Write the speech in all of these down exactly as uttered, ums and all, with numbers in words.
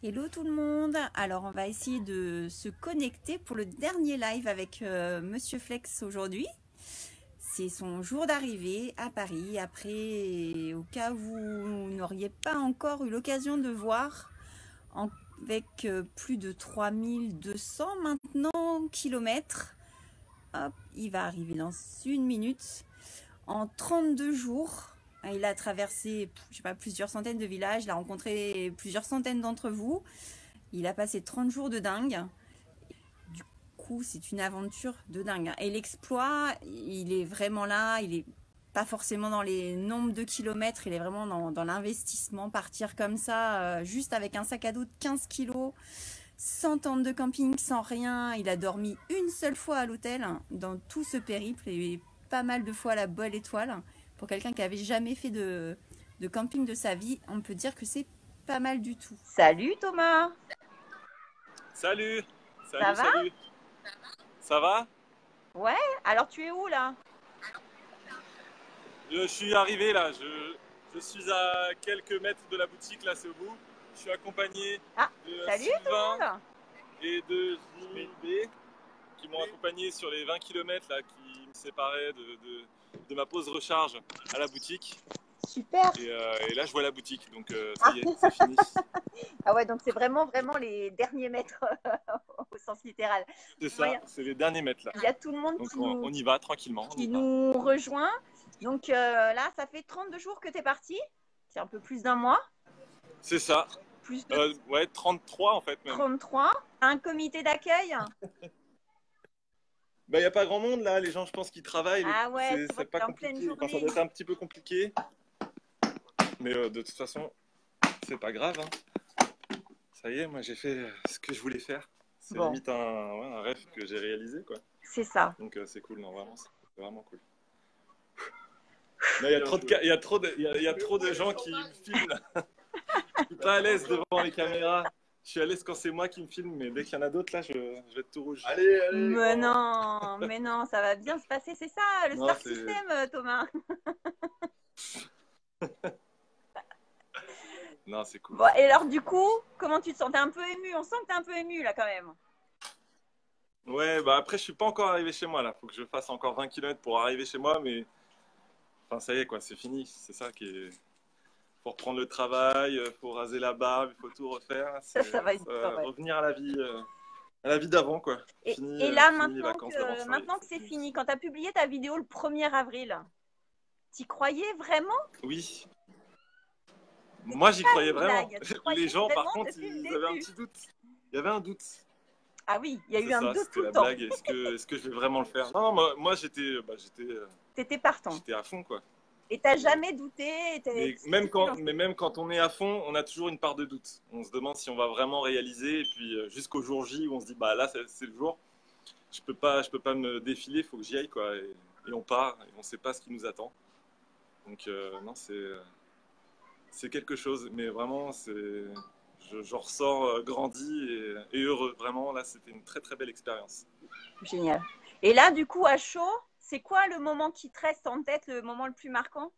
Hello tout le monde. Alors on va essayer de se connecter pour le dernier live avec euh, Monsieur Flex aujourd'hui. C'est son jour d'arrivée à Paris. Après, au cas où vous n'auriez pas encore eu l'occasion de voir, en, avec euh, plus de trois mille deux cents maintenant kilomètres, hop, il va arriver dans une minute. En trente-deux jours, il a traversé je sais pas, plusieurs centaines de villages, il a rencontré plusieurs centaines d'entre vous. Il a passé trente jours de dingue. Du coup, c'est une aventure de dingue. Et l'exploit, il est vraiment là. Il est pas forcément dans les nombres de kilomètres, il est vraiment dans, dans l'investissement. Partir comme ça, euh, juste avec un sac à dos de quinze kilos, sans tente de camping, sans rien. Il a dormi une seule fois à l'hôtel dans tout ce périple et pas mal de fois à la Belle Étoile. Pour quelqu'un qui avait jamais fait de, de camping de sa vie, on peut dire que c'est pas mal du tout. Salut Thomas. Salut. Salut, Ça va? salut. Ça va? Ouais, alors tu es où là? Je suis arrivé là, je, je suis à quelques mètres de la boutique, là c'est au bout. Je suis accompagné Ah, de salut tout le Sylvain monde. et de J B qui m'ont accompagné sur les vingt kilomètres là, qui me séparaient de, de, de ma pause recharge à la boutique. Super. Et, euh, et là je vois la boutique, donc euh, ça y est, c'est fini. Ah ouais, donc c'est vraiment vraiment les derniers mètres au sens littéral. C'est ça, Ouais. c'est les derniers mètres là. Il y a tout le monde Donc qui, on, nous, on y va tranquillement. qui nous rejoint. Donc euh, là, ça fait trente-deux jours que tu es parti. C'est un peu plus d'un mois. C'est ça. Plus de Euh, ouais, trente-trois en fait même. trente-trois. Un comité d'accueil. Bah, il n'y a pas grand monde là, les gens je pense qu'ils travaillent. Ah ouais, c'est pas en pleine compliqué. Enfin, ça journée. doit être un petit peu compliqué. Mais euh, de toute façon, c'est pas grave. Hein. Ça y est, moi j'ai fait ce que je voulais faire. C'est Bon. limite un, ouais, un rêve que j'ai réalisé quoi. C'est ça. Donc euh, c'est cool, non vraiment, c'est vraiment cool. Il y a trop de, il y a trop de, il y a, il y a trop de gens qui me filment là. Je suis pas à l'aise devant les caméras. Je suis à l'aise quand c'est moi qui me filme, mais dès qu'il y en a d'autres là, je, je vais être tout rouge. Allez, allez. Mais non, mais non, ça va bien se passer, c'est ça, le Non, star c'est- system, Thomas. Non, c'est cool. Bon, et alors du coup, comment tu te sens? T'es un peu ému, on sent que t'es un peu ému là quand même. Ouais, bah après, je suis pas encore arrivé chez moi là. Faut que je fasse encore vingt kilomètres pour arriver chez moi, mais enfin, ça y est quoi, c'est fini. C'est ça qui est. Faut reprendre le travail, euh, faut raser la barbe, il faut tout refaire. Ça, C'est- ça va être euh, dur, ouais. revenir à la vie, euh, à la vie d'avant quoi. Et, Fini, et euh, là, fini les maintenant vacances d'avant, que, ça y est, maintenant que c'est fini. fini, quand t'as publié ta vidéo le premier avril, t'y croyais vraiment? Oui. Moi, j'y croyais vraiment. blague, tu croyais Les gens, par vraiment contre, depuis le ils avaient un début. petit doute. Il y avait un doute. Ah oui, il y a eu C'est un ça, doute c'était tout la le temps. blague. Est-ce que, est-ce que je vais vraiment le faire? Non, moi, moi j'étais, bah, j'étais, euh, T'étais partant. j'étais à fond quoi. Et t'as jamais douté. t'es- Mais t'es- même t'es quand, lancé. mais même quand on est à fond, on a toujours une part de doute. On se demande si on va vraiment réaliser. Et puis euh, jusqu'au jour J où on se dit bah là c'est c'est le jour. Je peux pas, je peux pas me défiler. Il faut que j'y aille quoi. Et, et on part. Et on sait pas ce qui nous attend. Donc euh, non c'est, euh, c'est quelque chose. Mais vraiment c'est, je, j'en ressors euh, grandi et, et heureux. Vraiment là c'était une très très belle expérience. Génial. Et là, du coup, à chaud, c'est quoi le moment qui te reste en tête, le moment le plus marquant?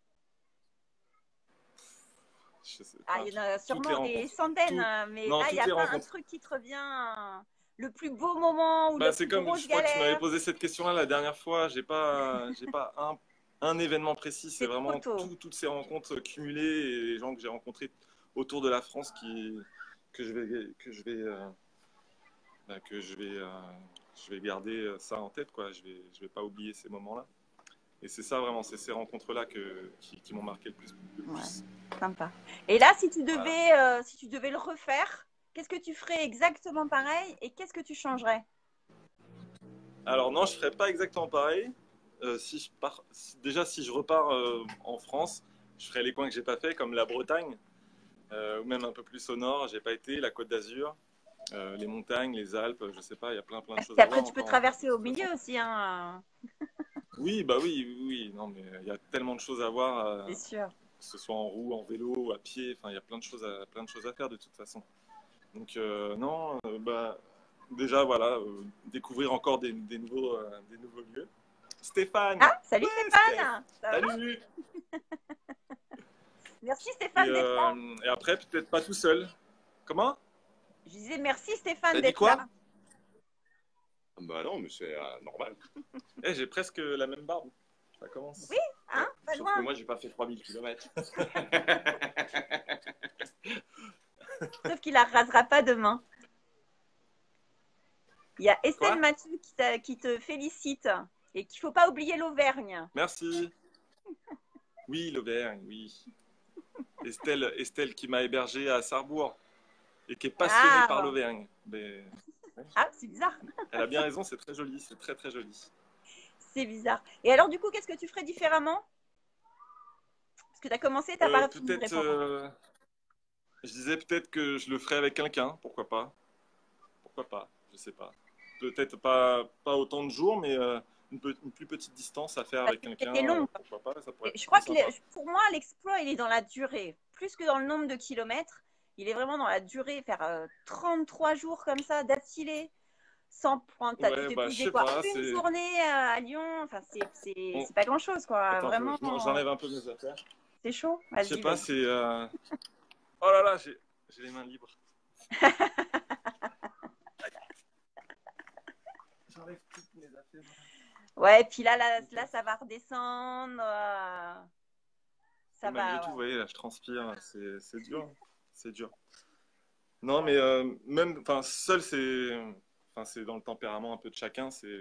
Je sais Ah, pas. il y en a Toutes les sûrement des rencontres. centaines, Tout- hein, mais non, là, il n'y a toutes les pas un rencontres. truc qui te revient. euh, Le plus beau moment ou Bah, la c'est plus comme, grosse je crois que tu m'avais galère. posé cette question-là la dernière fois. J'ai pas, j'ai pas un, un événement précis. C'est C'est trop vraiment tôt. tout- toutes ces rencontres cumulées et les gens que j'ai rencontrés autour de la France qui, que je vais, que je vais, euh, bah, que je vais, euh, je vais garder ça en tête, quoi. Je vais, je vais pas oublier ces moments-là. Et c'est ça vraiment, c'est ces rencontres-là que, qui, qui m'ont marqué le plus. Le plus. Ouais, sympa. Et là, si tu devais, euh, si tu devais le refaire, qu'est-ce que tu ferais exactement pareil et qu'est-ce que tu changerais? Alors non, je ferais pas exactement pareil. Euh, si je pars, si- déjà si je repars euh, en France, je ferais les coins que j'ai pas fait, comme la Bretagne, euh, ou même un peu plus au nord. J'ai pas été, la Côte d'Azur, euh, les montagnes, les Alpes, je sais pas, il y a plein plein de choses Et à après, voir tu peux encore. traverser au milieu aussi, hein. Oui, bah oui, oui, oui. Non, mais il y a tellement de choses à voir, euh, C'est sûr. que ce soit en roue, en vélo, ou à pied. Enfin, il y a plein de choses à, plein de choses à faire de toute façon. Donc euh, non, euh, bah déjà voilà, euh, découvrir encore des, des nouveaux, euh, des nouveaux lieux. Stéphane. Ah, salut Ouais, Stéphane. Ça va? Salut. Merci Et, Stéphane d'être là. euh, et après, peut-être pas tout seul. Comment? disais merci Stéphane T'as dit d'être quoi? là. Bah non, mais c'est euh, normal. Eh, j'ai presque la même barbe. Ça commence. Oui, hein, pas Sauf loin. que moi, j'ai pas fait trois mille kilomètres. Sauf qu'il la rasera pas demain. Il y a Quoi? Estelle Mathieu qui, t'a- qui te félicite et qu'il faut pas oublier l'Auvergne. Merci. Oui, l'Auvergne, oui. Estelle, Estelle qui m'a hébergé à Sarrebourg et qui est passionnée Ah, par l'Auvergne. Mais ah c'est bizarre. elle a bien raison, c'est très joli, c'est très très joli. C'est bizarre. Et alors, du coup, qu'est-ce que tu ferais différemment? Parce que tu as commencé, tu n'as pas Euh, répondu de peut-être, répondre. euh, je disais peut-être que je le ferais avec quelqu'un, pourquoi pas? Pourquoi pas? Je sais pas. Peut-être pas, pas autant de jours, mais euh, une, pe- une plus petite distance à faire Parce avec que quelqu'un, c'était long. euh, pourquoi pas? Ça pourrait Et être je crois plus que sympa. les- pour moi, l'exploit, il est dans la durée. Plus que dans le nombre de kilomètres, il est vraiment dans la durée. Faire euh, trente-trois jours comme ça, d'affilée, sans prendre. t'as- Tu Ouais, t'es bah je posé sais quoi? pas, Une c'est. journée à, à Lyon. Enfin, c'est c'est- on- c'est pas grand-chose, quoi. Attends, je- Vraiment, je m'en- j'enlève un peu mes affaires. c'est chaud. Je sais Vas-y, pas, vas-y. c'est. euh, Oh là là, j'ai j'ai les mains libres. J'enlève toutes mes affaires. Ouais, puis là, là, là, ça va redescendre. euh, Ça Et malgré va, tout, vous ouais. voyez, là, je transpire, c'est c'est dur. C'est dur. Non, mais euh, même, enfin, seul, c'est. Enfin, c'est dans le tempérament un peu de chacun, c'est.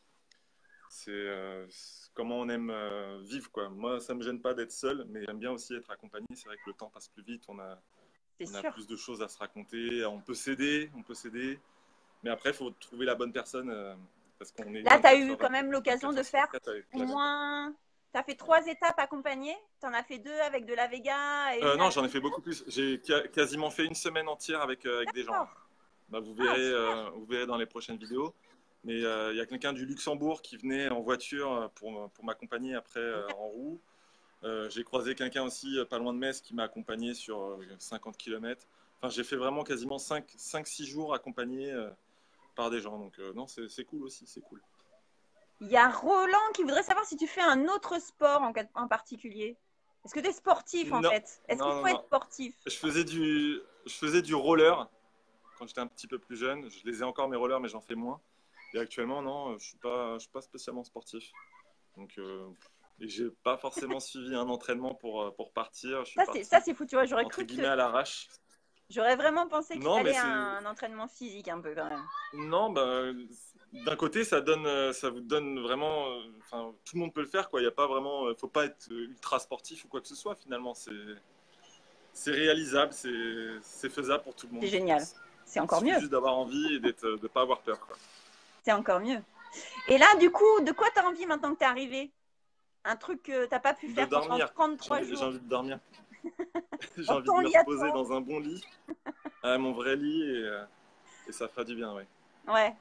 C'est euh, c'est comment on aime euh, vivre, quoi. Moi, ça me gêne pas d'être seul, mais j'aime bien aussi être accompagné. C'est vrai que le temps passe plus vite, on a, C'est on a sûr. plus de choses à se raconter, on peut s'aider, on peut s'aider. Mais après, il faut trouver la bonne personne euh, parce qu'on est Là, tu as vingt-quatre eu sur quand vingt, même l'occasion vingt-quatre de heures sur faire vingt-quatre avec au la même. moins. Tu as fait trois étapes accompagnées. Tu en as fait deux avec de la Vega et Euh, une non, avec. j'en ai fait beaucoup plus. J'ai ca- quasiment fait une semaine entière avec, euh, avec des gens. D'accord. Bah, vous Ah, verrez, super. euh, vous verrez dans les prochaines vidéos. Mais euh, il y a quelqu'un du Luxembourg qui venait en voiture euh, pour, pour m'accompagner après euh, en roue. Euh, j'ai croisé quelqu'un aussi euh, pas loin de Metz qui m'a accompagné sur euh, cinquante kilomètres. Enfin, j'ai fait vraiment quasiment cinq six jours accompagné euh, par des gens. Donc euh, non, c'est c'est cool aussi, c'est cool. Il y a Roland qui voudrait savoir si tu fais un autre sport en, en particulier. Est-ce que tu es sportif en Non, fait? Est-ce qu'il non, non, faut être non. sportif? Je faisais du, je faisais du roller quand j'étais un petit peu plus jeune. Je les ai encore mes rollers, mais j'en fais moins. Et actuellement, non, je suis pas, je suis pas spécialement sportif. Donc, euh, et j'ai pas forcément suivi un entraînement pour, euh, pour partir. Je suis Ça, c'est ça, parti c'est fou. Tu vois, j'aurais entre cru que guillemets à l'arrache. j'aurais vraiment pensé qu'il Non, mais fallait c'est, un, un entraînement physique un peu quand même. non, bah, d'un côté, ça donne, euh, ça vous donne vraiment, euh, enfin, tout le monde peut le faire, quoi. Il y a pas vraiment, euh, faut pas être ultra sportif ou quoi que ce soit. Finalement, c'est, c'est réalisable, c'est, c'est faisable pour tout le monde, C'est je génial. pense. C'est Il encore suffit mieux. juste d'avoir envie et d'être, de pas avoir peur, quoi. C'est encore mieux. Et là, du coup, de quoi tu as envie maintenant que tu es arrivé? Un truc que tu n'as pas pu De faire pendant dormir. J'ai trente-trois envie, j'ai jours. envie de dormir. J'ai Dans envie de ton me lit à reposer toi. dans un bon lit, à mon vrai lit, et, euh, et ça fera du bien, ouais. Ouais.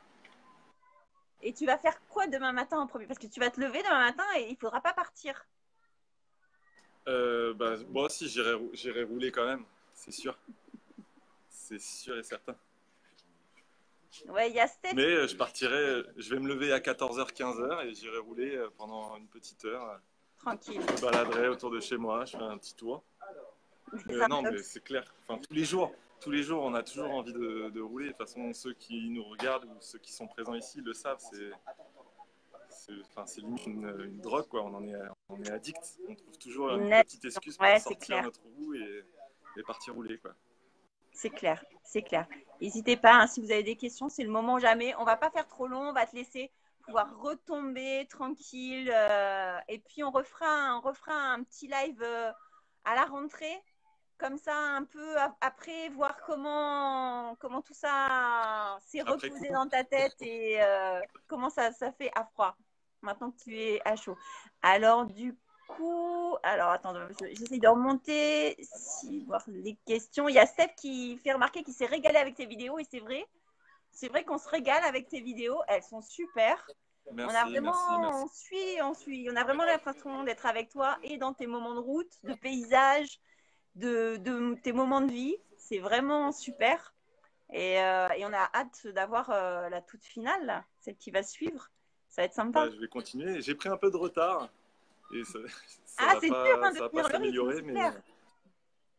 Et tu vas faire quoi demain matin en premier? Parce que tu vas te lever demain matin et il ne faudra pas partir. Euh, bah, moi aussi, j'irai, rou- j'irai rouler quand même, c'est sûr. C'est sûr et certain. Ouais, il y a Steph. Mais euh, je partirai, je vais me lever à quatorze heures, quinze heures et j'irai rouler euh, pendant une petite heure. Tranquille. Je me baladerai autour de chez moi, je fais un petit tour. Euh, non, mais c'est clair. Enfin, tous les jours, tous les jours, on a toujours envie de, de rouler. De toute façon, ceux qui nous regardent ou ceux qui sont présents ici le savent. C'est, c'est, enfin, c'est limite une, une drogue, quoi. On en est, on est addict. On trouve toujours une Net. petite excuse pour Ouais, c'est sortir clair. notre roue et, et partir rouler, quoi. C'est clair, c'est clair. N'hésitez pas, hein, si vous avez des questions, c'est le moment ou jamais. On va pas faire trop long, on va te laisser pouvoir retomber tranquille. euh, et puis on refera, un, on refera un petit live euh, à la rentrée, comme ça un peu a- après, voir comment, comment tout ça s'est Après reposé coup, dans ta tête et euh, comment ça, ça fait à froid, maintenant que tu es à chaud. Alors du coup, alors attends, j'essaie de remonter, si, voir les questions. Il y a Steph qui fait remarquer qu'il s'est régalé avec tes vidéos et c'est vrai. C'est vrai qu'on se régale avec tes vidéos, elles sont super. merci, On a vraiment, merci, merci. on suit, on suit, on a vraiment l'impression d'être avec toi et dans tes moments de route, de paysage, de, de tes moments de vie. C'est vraiment super. Et, euh, et on a hâte d'avoir euh, la toute finale, là, celle qui va suivre. Ça va être sympa. Bah, je vais continuer. J'ai pris un peu de retard et ça, ça Ah, va c'est dur pas, hein, de ça va tenir pas le rythme, s'améliorer, c'est mais clair.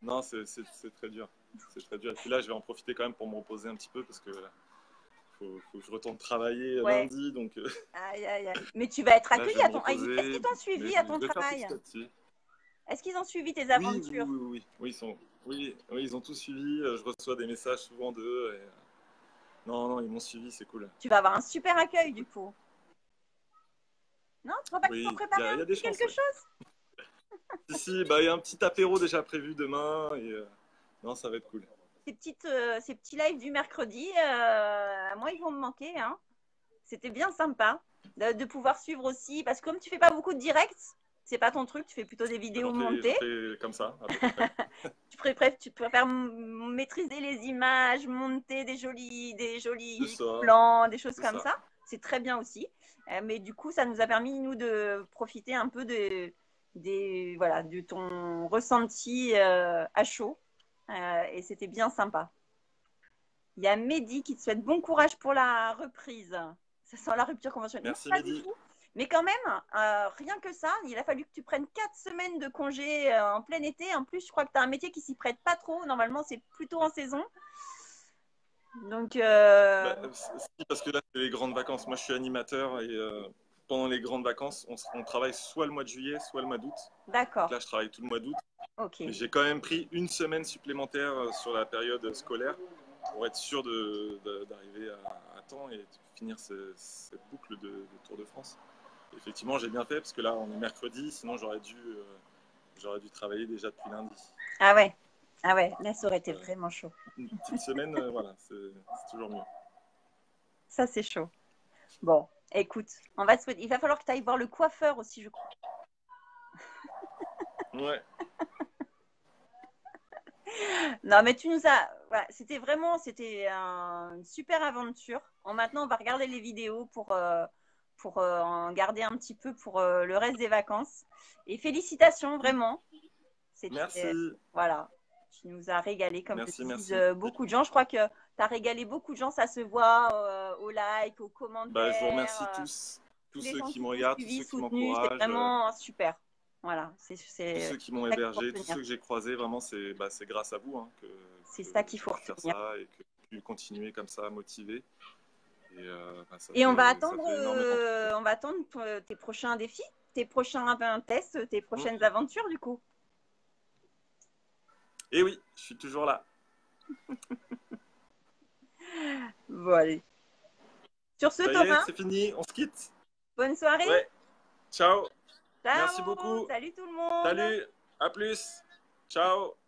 Non, c'est c'est- c'est très dur. C'est très dur. Et puis là, je vais en profiter quand même pour me reposer un petit peu parce que faut, faut que je retourne travailler Ouais. lundi. Donc euh, Aïe, aïe, aïe. Mais tu vas être là, je accueilli vais à me ton... Ah, Est-ce reposer. qu'ils t'ont Mais suivi je à vais, ton je vais faire travail? petit à petit. Est-ce qu'ils ont suivi tes Oui, oui, aventures? oui, oui. Oui, oui, ils sont, oui, oui, ils ont tout suivi. Euh, Je reçois des messages souvent d'eux. et- Non, non, ils m'ont suivi, c'est cool. Tu vas avoir un super C'est accueil cool. du coup. Non, tu crois pas qu'ils t'ont Oui, il y préparé a, il y un a des petit chances, quelque ouais. chose? Si, si, bah, il y a un petit apéro déjà prévu demain. Et, euh, non, ça va être cool. Ces petites, euh, ces petits lives du mercredi, euh, moi, ils vont me manquer, hein. C'était bien sympa de, de pouvoir suivre aussi, parce que comme tu fais pas beaucoup de directs, c'est pas ton truc, tu fais plutôt des vidéos J'en fais, j'en montées. fais comme ça, à peu près. Tu préfères, tu préfères m- maîtriser les images, monter des jolis, des C'est jolis ça, plans, des choses c'est comme ça. ça. C'est très bien aussi. Euh, mais du coup, ça nous a permis, nous, de profiter un peu de, des, voilà, de ton ressenti euh, à chaud. Euh, et c'était bien sympa. Il y a Mehdi qui te souhaite bon courage pour la reprise. Ça sent la rupture conventionnelle. Non, Merci, pas du Mehdi. tout. Mais quand même, euh, rien que ça, il a fallu que tu prennes quatre semaines de congé euh, en plein été. En plus, je crois que tu as un métier qui s'y prête pas trop. Normalement, c'est plutôt en saison. Donc, euh, Bah, si, parce que là, c'est les grandes vacances. Moi, je suis animateur et euh, pendant les grandes vacances, on, on travaille soit le mois de juillet, soit le mois d'août. Donc d'accord. là, je travaille tout le mois d'août. Ok. Mais j'ai quand même pris une semaine supplémentaire euh, sur la période scolaire pour être sûr de- de- d'arriver à, à temps et de finir ce- cette boucle de, de Tour de France. Et effectivement, j'ai bien fait parce que là, on est mercredi, sinon j'aurais dû, euh, j'aurais dû travailler déjà depuis lundi. Ah ouais. Ah ouais. Là, ça aurait été Euh, vraiment chaud. une petite semaine, euh, voilà, c'est c'est toujours mieux. Ça, c'est chaud. Bon, écoute, on va te souhaiter- il va falloir que tu ailles voir le coiffeur aussi, je crois. Ouais, Non, mais tu nous as. Voilà, c'était vraiment, c'était un- une super aventure. Bon, maintenant, on va regarder les vidéos pour, euh, pour euh, en garder un petit peu pour euh, le reste des vacances. Et félicitations, vraiment. C'était. merci, Voilà. Tu nous as régalé, comme te merci, disent merci. euh, beaucoup de gens. Je crois que tu as régalé beaucoup de gens. Ça se voit euh, aux likes, aux Bah, je vous remercie commentaires. euh, tous, tous tous les ceux gens qui qui me t'ont regardent, tous suivi, ceux qui soutenu. C'est m'encouragent, euh, vraiment super. Voilà. C'est tous c'est ceux qui m'ont ça qu'il faut hébergé, tous retenir. ceux que j'ai croisés. Vraiment, c'est bah, c'est grâce à vous hein, que, C'est que ça qu'il j'ai faut pu faire retenir. ça et que j'ai pu continuer comme ça, motivé. Et euh, bah, ça Et on va fait, ça attendre, fait énormément euh, plaisir. on va attendre euh, tes prochains défis, tes prochains euh, tests, tes Mm. prochaines aventures du coup. Et oui, je suis toujours là. Bon, allez. Sur ce, Ça y est, Thomas, c'est fini, on se quitte. bonne soirée. Ouais, ciao, merci Ciao. beaucoup. Salut tout le monde. Salut, à plus. Ciao.